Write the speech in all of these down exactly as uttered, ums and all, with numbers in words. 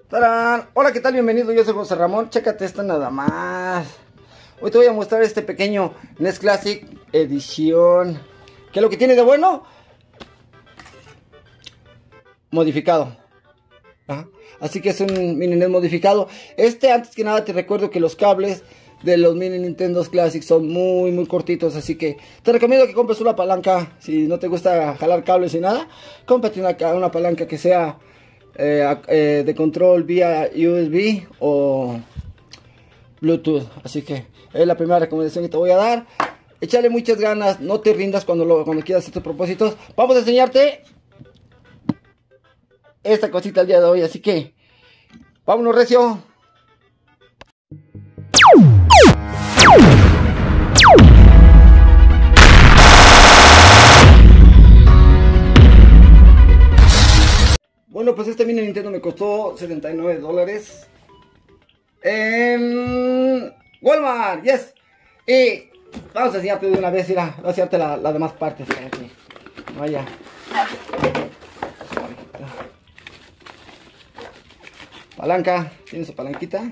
¡Tarán! Hola, ¿qué tal? Bienvenido, yo soy José Ramón. Chécate esta nada más. Hoy te voy a mostrar este pequeño N E S Classic edición. ¿Qué es lo que tiene de bueno? Modificado. ¿Ah? Así que es un mini N E S modificado. Este, antes que nada, te recuerdo que los cables de los mini Nintendo Classic son muy muy cortitos, así que te recomiendo que compres una palanca. Si no te gusta jalar cables y nada, cómprate una, una palanca que sea eh, eh, de control vía U S B o Bluetooth. Así que es la primera recomendación que te voy a dar. Échale muchas ganas, no te rindas cuando, lo, cuando quieras hacer tus propósitos. Vamos a enseñarte esta cosita el día de hoy, así que vámonos recio. Bueno, pues este mini Nintendo me costó setenta y nueve dólares en Walmart, yes. Y vamos a enseñarte de una vez, mira, voy a enseñarte las la demás partes para que no haya. Palanca, tiene su palanquita.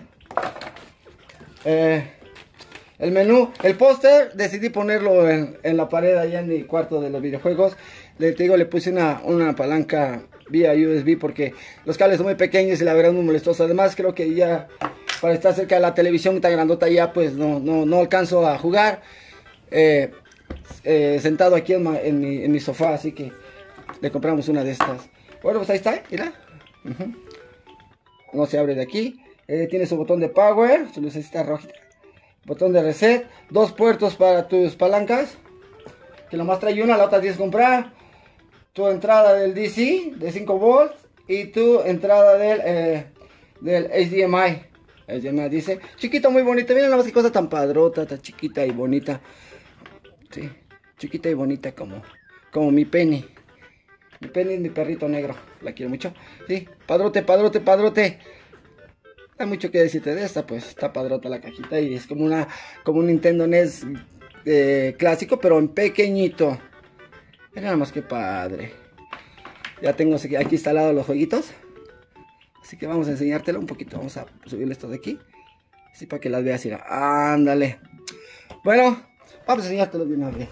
Eh, el menú, el póster, decidí ponerlo en, en la pared allá en mi cuarto de los videojuegos. Le te digo, le puse una, una palanca vía U S B porque los cables son muy pequeños y la verdad muy molestoso. Además creo que ya para estar cerca de la televisión tan grandota ya pues no, no, no alcanzo a jugar eh, eh, sentado aquí en, en, mi, en mi sofá, así que le compramos una de estas. Bueno, pues ahí está, mira. Uh-huh. No se abre de aquí. Eh, tiene su botón de power, su lucecita rojita, botón de reset, dos puertos para tus palancas, que nomás trae una, la otra tienes que comprar. Tu entrada del D C de cinco volts y tu entrada del, eh, del H D M I. H D M I dice, chiquito, muy bonito. Miren nada más qué cosa tan padrota, tan chiquita y bonita. Sí, chiquita y bonita como, como mi Penny. Mi Penny es mi perrito negro, la quiero mucho. Sí, padrote, padrote, padrote. Hay mucho que decirte de esta, pues está padrota la cajita y es como una como un Nintendo N E S eh, clásico, pero en pequeñito. Mira nada más que padre. Ya tengo aquí instalados los jueguitos, así que vamos a enseñártelo un poquito. Vamos a subirle esto de aquí, así para que las veas. Mira, ándale. Bueno, vamos a enseñártelo de una vez.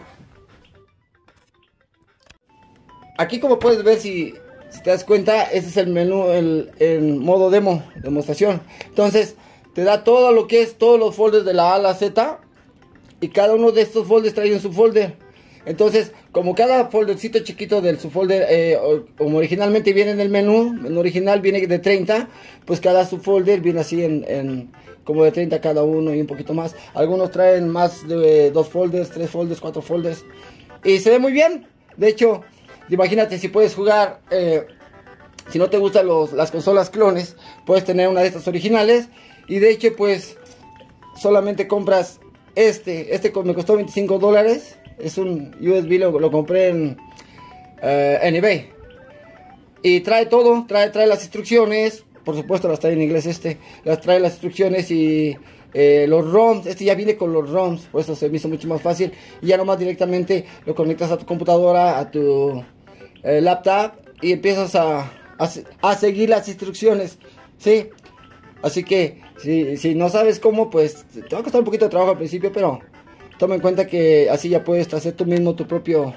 Aquí, como puedes ver, si Si te das cuenta, este es el menú, el, el modo demo, demostración. Entonces, te da todo lo que es, todos los folders de la A a la Z. Y cada uno de estos folders trae un subfolder. Entonces, como cada foldercito chiquito del subfolder, eh, como originalmente viene en el menú, menú original viene de treinta, pues cada subfolder viene así en, en como de treinta cada uno y un poquito más. Algunos traen más de dos folders, tres folders, cuatro folders. Y se ve muy bien. De hecho, imagínate si puedes jugar, eh, si no te gustan los, las consolas clones, puedes tener una de estas originales. Y de hecho, pues, solamente compras este. Este me costó veinticinco dólares. Es un U S B, lo, lo compré en, uh, en eBay. Y trae todo, trae, trae las instrucciones. Por supuesto las trae en inglés este. Las trae las instrucciones y eh, los ROMs. Este ya viene con los ROMs, por eso se me hizo mucho más fácil. Y ya nomás directamente lo conectas a tu computadora, a tu eh, laptop, y empiezas a, a, a seguir las instrucciones, ¿sí? Así que si, si no sabes cómo, pues te va a costar un poquito de trabajo al principio, pero toma en cuenta que así ya puedes hacer tú mismo tu propio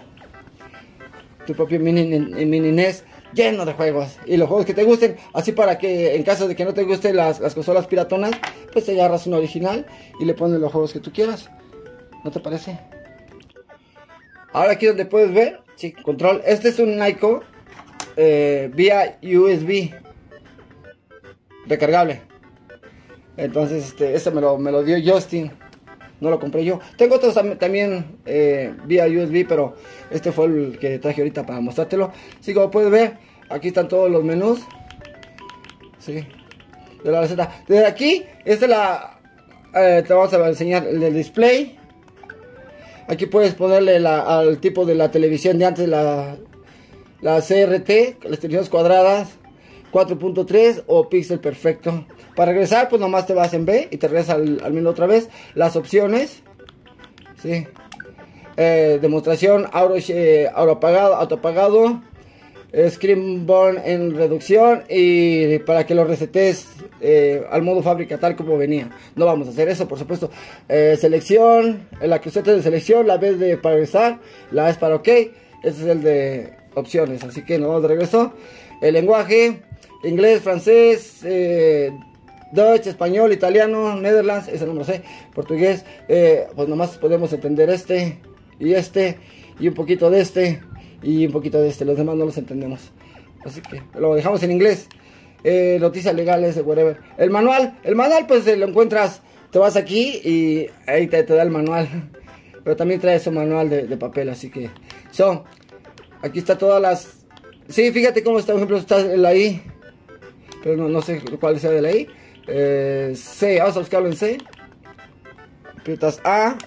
tu propio mini, mini N E S lleno de juegos y los juegos que te gusten, así para que en caso de que no te gusten las, las consolas piratonas, pues te agarras una original y le pones los juegos que tú quieras. ¿No te parece? Ahora aquí donde puedes ver, sí, control, este es un Nyko eh, vía U S B recargable. Entonces este, este me lo, me lo dio Justin, no lo compré yo. Tengo otros tam también eh, vía U S B, pero este fue el que traje ahorita para mostrártelo. Así como puedes ver, aquí están todos los menús, sí, de la receta. Desde aquí, esta es la, eh, te vamos a enseñar el del display. Aquí puedes ponerle la, al tipo de la televisión de antes, la, la C R T, las televisiones cuadradas, cuatro punto tres o píxel perfecto. Para regresar, pues nomás te vas en B y te regresas al, al menú otra vez. Las opciones, ¿sí? Eh, demostración, auto, eh, auto apagado, auto apagado, Screenborn en reducción y para que lo resetes eh, al modo fábrica tal como venía. No vamos a hacer eso, por supuesto. Eh, selección, la cruceta de selección, la B de para regresar, la A es para OK. Ese es el de opciones, así que nos vamos de regreso. El lenguaje, inglés, francés, eh, Dutch, español, italiano, Netherlands, ese no me lo sé, portugués, eh, pues nomás podemos entender este y este y un poquito de este y un poquito de este, los demás no los entendemos, así que lo dejamos en inglés. Eh, noticias legales, whatever. El manual, el manual pues lo encuentras, te vas aquí y ahí te, te da el manual, pero también trae su manual de, de papel, así que, so, aquí está todas las, sí, fíjate cómo está, por ejemplo, está la I, pero no, no sé cuál sea de la I. Eh, C, vamos a buscarlo en C, aprietas A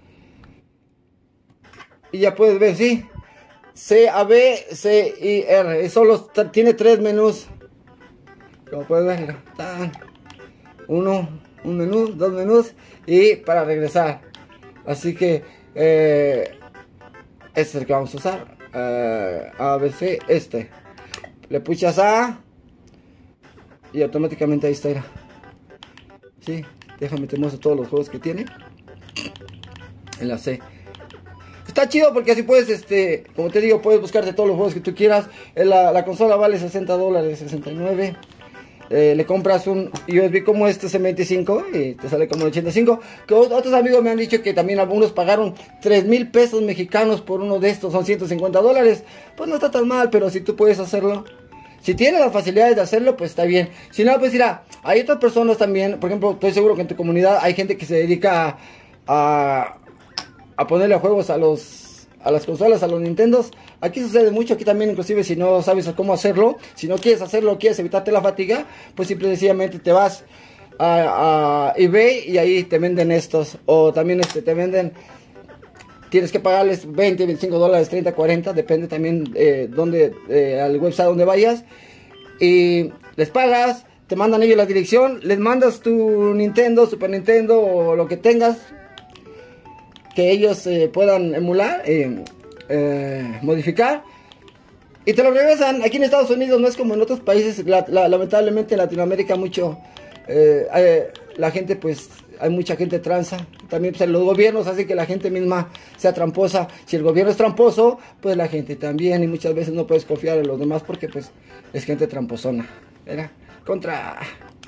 y ya puedes ver, sí, C, A, B, C, I, R, solo tiene tres menús, como puedes ver, mira, tan, uno, un menú, dos menús y para regresar, así que eh, este es el que vamos a usar, eh, A, B, C, este, le puchas A y automáticamente ahí está, mira. Sí, déjame te muestro todos los juegos que tiene en la C. Está chido porque así puedes, este, como te digo, puedes buscarte todos los juegos que tú quieras. La, la consola vale sesenta dólares, sesenta y nueve. Eh, le compras un U S B como este C veinticinco y te sale como el ochenta y cinco. Que otros amigos me han dicho que también algunos pagaron tres mil pesos mexicanos por uno de estos, son ciento cincuenta dólares. Pues no está tan mal, pero si tú puedes hacerlo. Si tienes las facilidades de hacerlo, pues está bien. Si no, pues mira, hay otras personas también. Por ejemplo, estoy seguro que en tu comunidad hay gente que se dedica a, a, a ponerle juegos a los a las consolas, a los Nintendos. Aquí sucede mucho, aquí también, inclusive si no sabes cómo hacerlo, si no quieres hacerlo, quieres evitarte la fatiga, pues simple y sencillamente te vas a, a eBay y ahí te venden estos. O también este te venden... Tienes que pagarles veinte, veinticinco dólares, treinta, cuarenta, depende también eh, donde, eh, al website donde vayas. Y les pagas, te mandan ellos la dirección, les mandas tu Nintendo, Super Nintendo o lo que tengas que ellos eh, puedan emular, eh, eh, modificar. Y te lo regresan. Aquí en Estados Unidos no es como en otros países, la, la, lamentablemente en Latinoamérica mucho, eh, eh, la gente pues... Hay mucha gente tranza, también pues, los gobiernos hacen que la gente misma sea tramposa. Si el gobierno es tramposo, pues la gente también, y muchas veces no puedes confiar en los demás porque pues es gente tramposona. Era contra...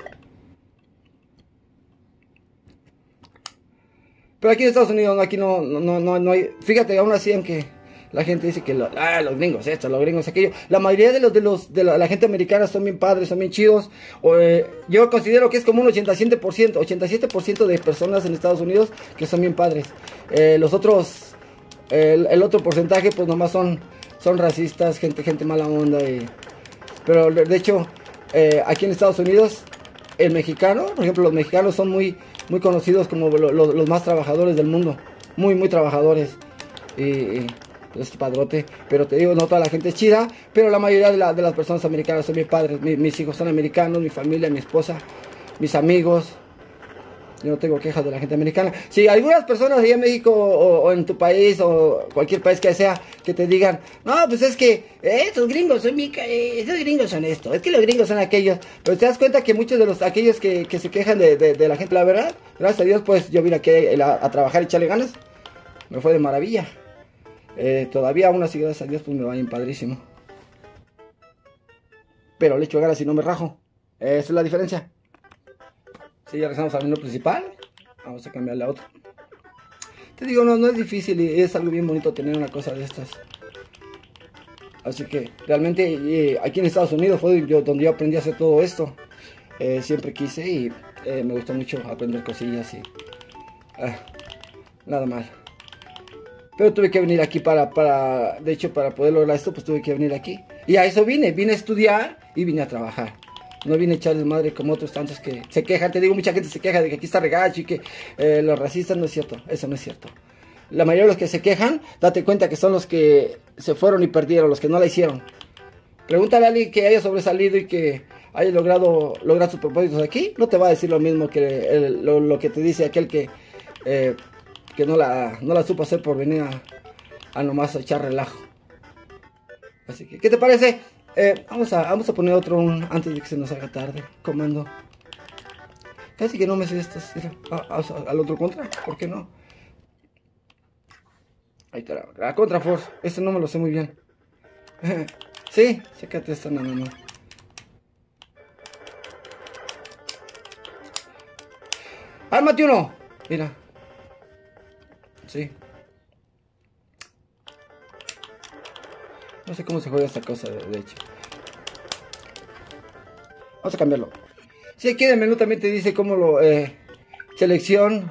Pero aquí en Estados Unidos, aquí no, no, no, no hay... Fíjate, aún así, aunque la gente dice que lo, ah, los gringos esto, los gringos aquello, la mayoría de los de los de la, la gente americana son bien padres, son bien chidos. O, eh, yo considero que es como un ochenta y siete por ciento, ochenta y siete por ciento de personas en Estados Unidos que son bien padres. Eh, los otros, el, el otro porcentaje pues nomás son, son racistas, gente, gente mala onda. Y, pero de hecho, eh, aquí en Estados Unidos, el mexicano, por ejemplo, los mexicanos son muy, muy conocidos como lo, lo, los más trabajadores del mundo, muy, muy trabajadores. Y... y es padrote, pero te digo, no toda la gente es chida, pero la mayoría de, la, de las personas americanas son mis padres, mi, mis hijos son americanos, mi familia, mi esposa, mis amigos. Yo no tengo quejas de la gente americana. Si algunas personas allá en México o, o en tu país o cualquier país que sea, que te digan, no, pues es que eh, estos gringos son mi, eh, estos gringos son esto, es que los gringos son aquellos, pero te das cuenta que muchos de los aquellos que, que se quejan de, de, de la gente, la verdad, gracias a Dios, pues yo vine aquí a, a trabajar y echarle ganas, me fue de maravilla. Eh, todavía aún así, gracias a Dios, pues me va bien padrísimo. Pero le echo ganas y no me rajo. Esa es la diferencia. Si ya regresamos al menú principal, vamos a cambiarle a otro. Te digo, no, no es difícil y es algo bien bonito tener una cosa de estas. Así que realmente eh, aquí en Estados Unidos fue yo, donde yo aprendí a hacer todo esto. Eh, siempre quise y eh, me gustó mucho aprender cosillas y... Ah, nada mal. Pero tuve que venir aquí para, para, de hecho, para poder lograr esto, pues tuve que venir aquí. Y a eso vine, vine a estudiar y vine a trabajar. No vine a echarles madre como otros tantos que se quejan. Te digo, mucha gente se queja de que aquí está regacho y que eh, los racistas, no es cierto, eso no es cierto. La mayoría de los que se quejan, date cuenta que son los que se fueron y perdieron, los que no la hicieron. Pregúntale a alguien que haya sobresalido y que haya logrado lograr sus propósitos aquí, no te va a decir lo mismo que el, lo, lo que te dice aquel que... Eh, que no la, no la supo hacer por venir a, a nomás a echar relajo. Así que, ¿qué te parece? Eh, vamos, a, vamos a poner otro un, antes de que se nos haga tarde. Comando. Casi que no me sé estas. Al otro contra, ¿por qué no? Ahí está, la, la Contra Force. Este no me lo sé muy bien. Sí, chécate esta nada más. Ármate uno. Mira. Sí. No sé cómo se juega esta cosa, de, de hecho. Vamos a cambiarlo. Sí, aquí en el menú también te dice cómo lo... Eh, selección.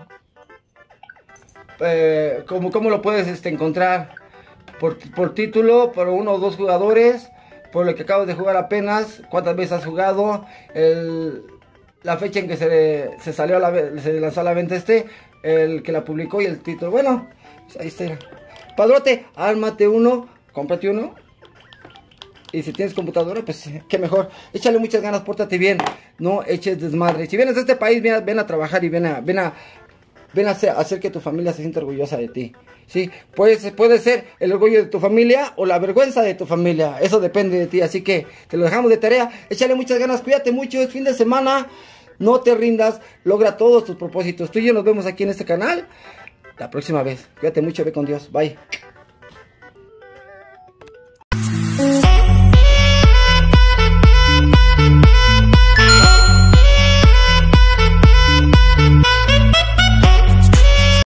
Eh, cómo, cómo lo puedes este, encontrar. Por, por título, por uno o dos jugadores. Por lo que acabas de jugar apenas. Cuántas veces has jugado. El, la fecha en que se, se salió a la, se lanzó a la venta este. El que la publicó y el título. Bueno, pues ahí está. Padrote, ármate uno. Cómprate uno. Y si tienes computadora, pues qué mejor. Échale muchas ganas, pórtate bien. No eches desmadre. Si vienes de este país, ven, ven a trabajar y ven a, ven a, ven a hacer, hacer que tu familia se sienta orgullosa de ti. Sí, pues puede ser el orgullo de tu familia o la vergüenza de tu familia. Eso depende de ti. Así que te lo dejamos de tarea. Échale muchas ganas, cuídate mucho. Es fin de semana. No te rindas. Logra todos tus propósitos. Tú y yo nos vemos aquí en este canal la próxima vez. Cuídate mucho, ve con Dios. Bye.